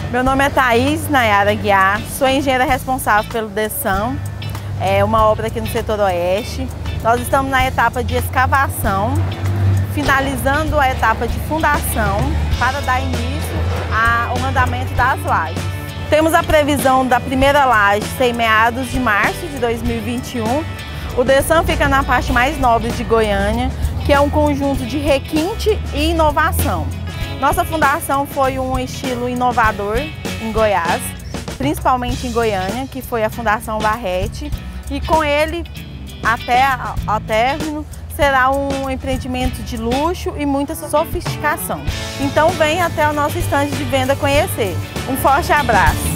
Meu nome é Thaís Nayara Guiar, sou engenheira responsável pelo DESAM, é uma obra aqui no setor oeste. Nós estamos na etapa de escavação, finalizando a etapa de fundação para dar início ao andamento das lajes. Temos a previsão da primeira laje ser em meados de março de 2021. O DESAM fica na parte mais nobre de Goiânia, que é um conjunto de requinte e inovação. Nossa fundação foi um estilo inovador em Goiás, principalmente em Goiânia, que foi a Fundação Barrete, e com ele, até ao término, será um empreendimento de luxo e muita sofisticação. Então vem até o nosso estande de venda conhecer. Um forte abraço!